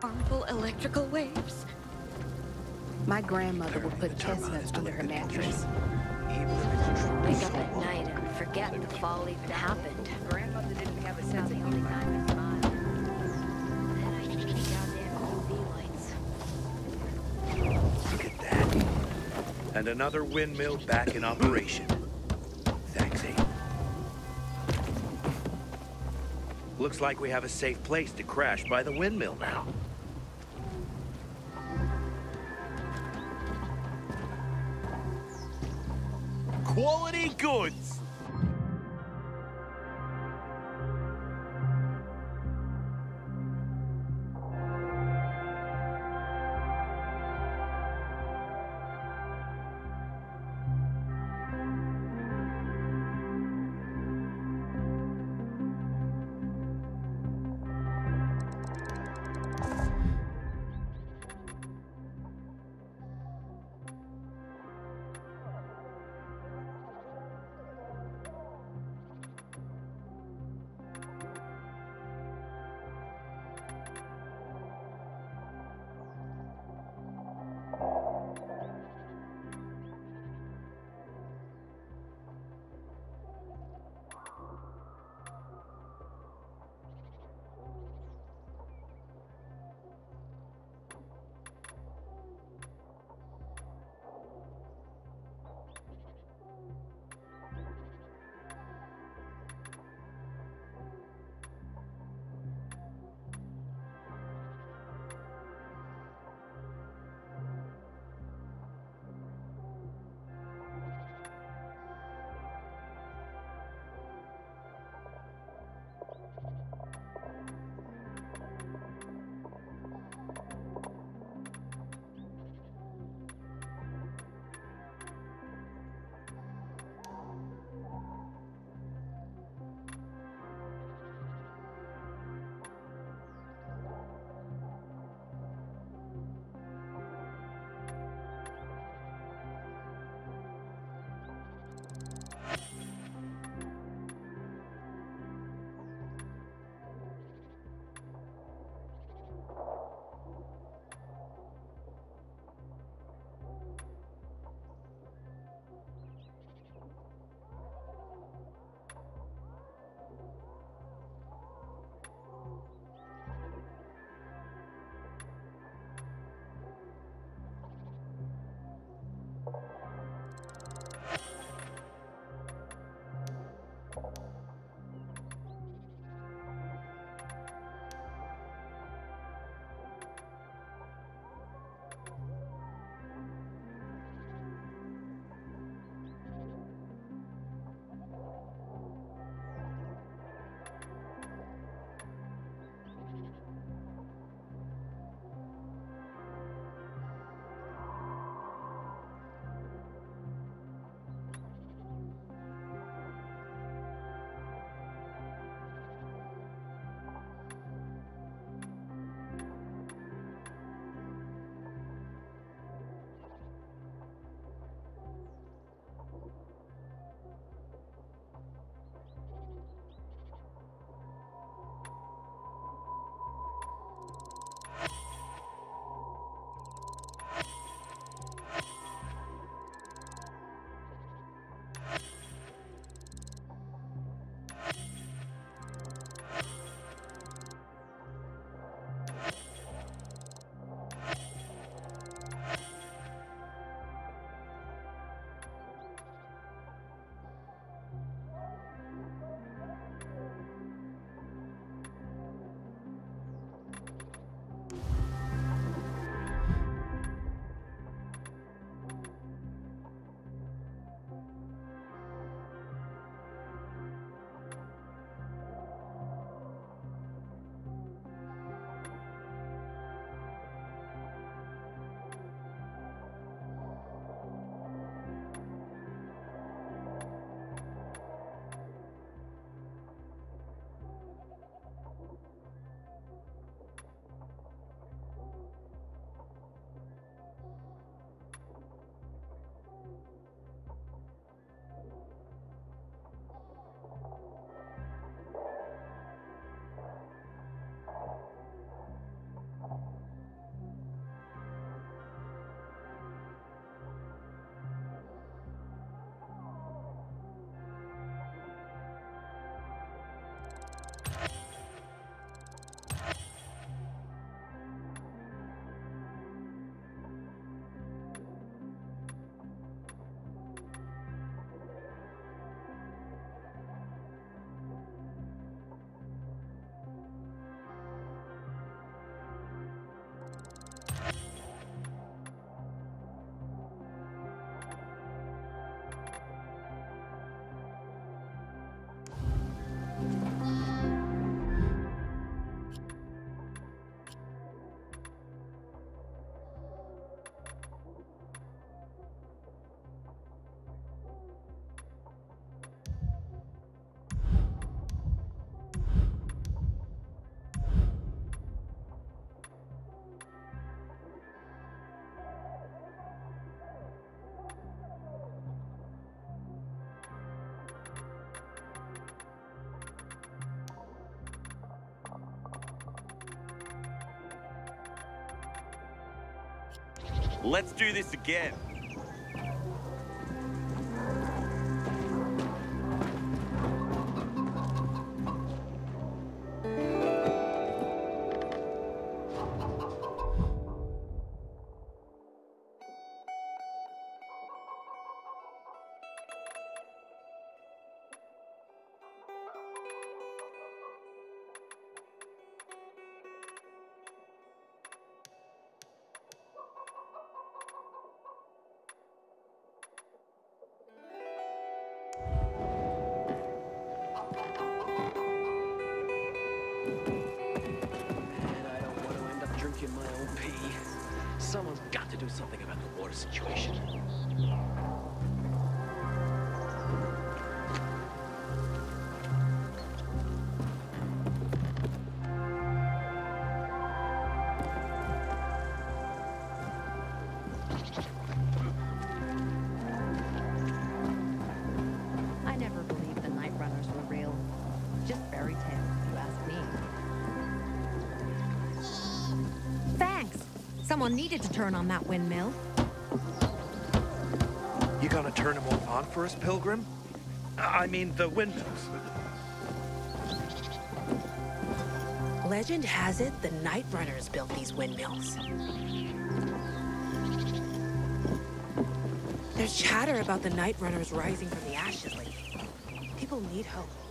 harmful electrical waves. My grandmother would put chestnuts under her mattress. Wake up at night and forget the fall even happened. Grandmother didn't have a sense of only 9 miles. Then I need the goddamn UV lights. Look at that. And another windmill back in operation. Thanks, Abe. Looks like we have a safe place to crash by the windmill now. Quality goods! Let's do this again. Drinking my own pee. Someone's got to do something about the water situation. I never believed the Night Runners were real. Just fairy tales, if you ask me. Thanks. Someone needed to turn on that windmill. You gonna turn them all on for us, Pilgrim? I mean, the windmills. Legend has it the Night Runners built these windmills. There's chatter about the Night Runners rising from the ashes lately. People need hope.